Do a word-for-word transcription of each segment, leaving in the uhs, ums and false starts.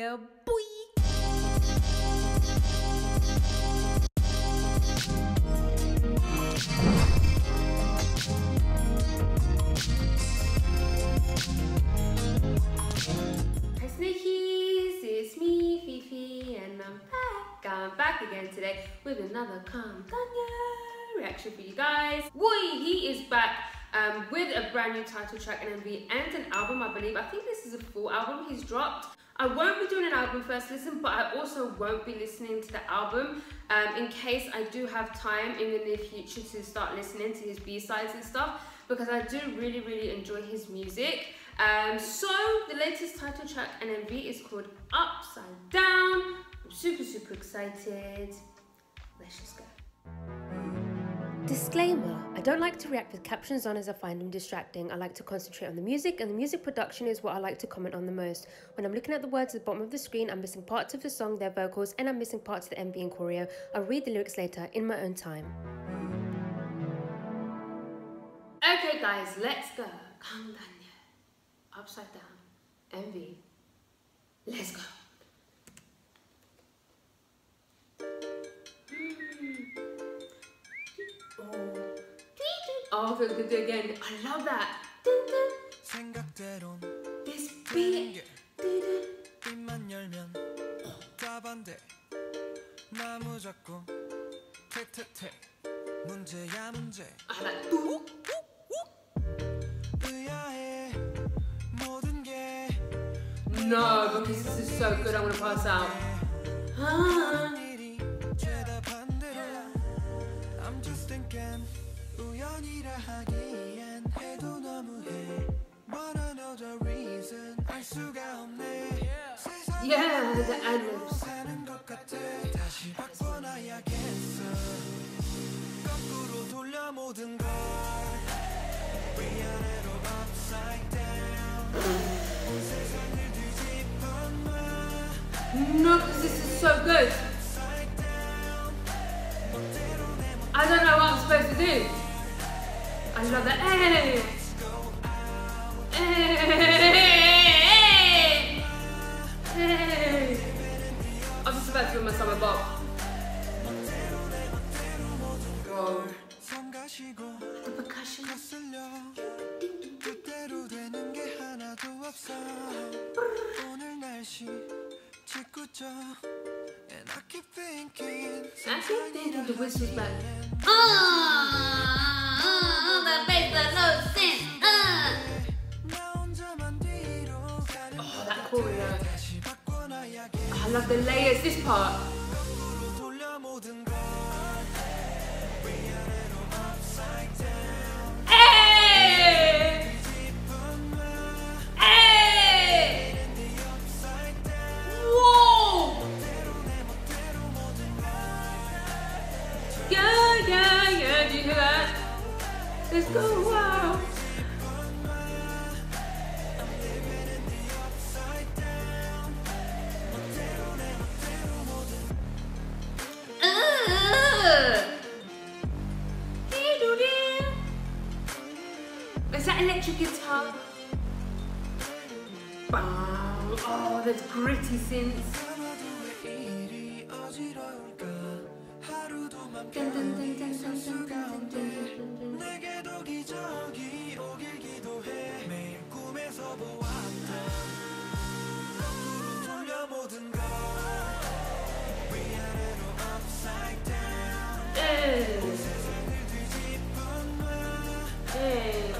yeah, boy. Hi Snakies, it's me, Fifi, and I'm back. I'm back again today with another Come Danya reaction for you guys. Boy, he is back um, with a brand new title track, an M V, and an album, I believe. I think this is a full album he's dropped. I won't be doing an album first listen, but I also won't be listening to the album um, in case I do have time in the near future to start listening to his B-sides and stuff, because I do really, really enjoy his music. Um, so the latest title track and M V is called Upside Down. I'm super, super excited. Let's just go. Disclaimer, I don't like to react with captions on as I find them distracting. I like to concentrate on the music, and the music production is what I like to comment on the most. When I'm looking at the words at the bottom of the screen, I'm missing parts of the song, their vocals, and I'm missing parts of the M V and choreo. I'll read the lyrics later in my own time. Okay guys, let's go. Come down. Upside Down, M V. Let's go. Oh, feels good to do again. I love that. This beat. I like do. No, because this is so good, I'm gonna pass out. Ah. I'm just thinking, yeah, the ad-libs. No, because this is so good. I don't know what I'm supposed to do. I love that. Hey! Hey! Hey! I'm just about to do my summer bop. Whoa. The percussion. I keep thinking the whistle's back. Oh, oh, that bass, that no sense. Uh. Oh, that choreo. Oh, I love the layers. This part. Hey! Hey! Whoa! Yeah, yeah, yeah, do you hear that? Let's go, wow. Uh, is that electric guitar? Wow. Oh, that's gritty synths. Dun, dun, dun, dun, dun, dun, dun, dun, dun. Hey. Hey.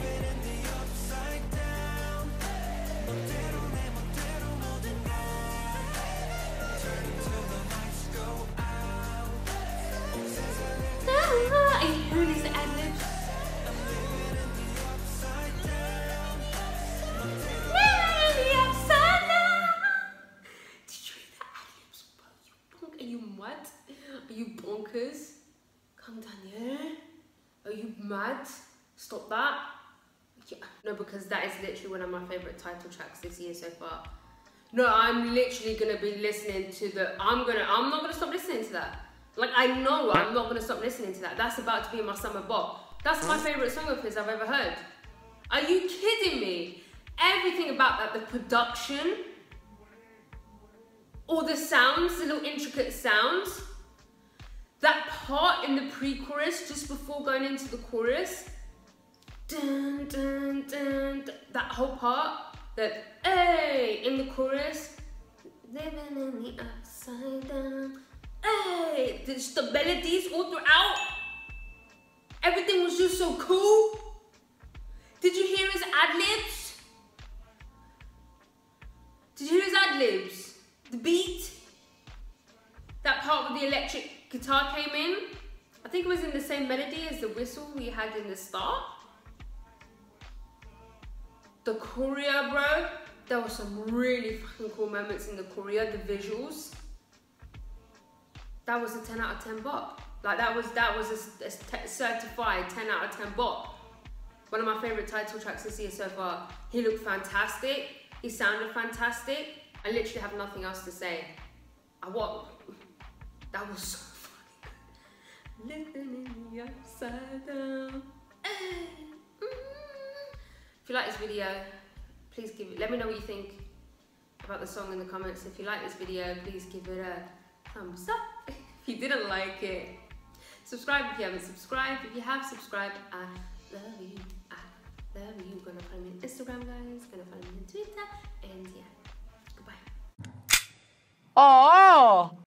What? Are you bonkers? Come down here. Are you mad? Stop that. Yeah. No, because that is literally one of my favourite title tracks this year so far. No, I'm literally gonna be listening to the. I'm gonna. I'm not gonna stop listening to that. Like, I know I'm not gonna stop listening to that. That's about to be my summer bop. That's my favourite song of his I've ever heard. Are you kidding me? Everything about that, the production. all the sounds, the little intricate sounds. That part in the pre-chorus, just before going into the chorus, dun, dun, dun, dun, that whole part, that hey, in the chorus, living in the upside down, hey, just the melodies all throughout, everything was just so cool. Did you hear his ad-libs? Did you hear his ad-libs? The beat? That part with the electric guitar came in. I think it was in the same melody as the whistle we had in the start. The choreo, bro. There were some really fucking cool moments in the choreo, the visuals. That was a ten out of ten bop. Like that was that was a, a certified ten out of ten bop. One of my favorite title tracks this year so far. He looked fantastic. He sounded fantastic. I literally have nothing else to say. I what? That was so funny. Living in the upside down. If you like this video, please give it. Let me know what you think about the song in the comments. If you like this video, please give it a thumbs up. If you didn't like it, subscribe if you haven't subscribed. If you have subscribed, I love you. I love you. Gonna find me on Instagram, guys. Gonna find me on Twitter. And yeah, goodbye. Oh.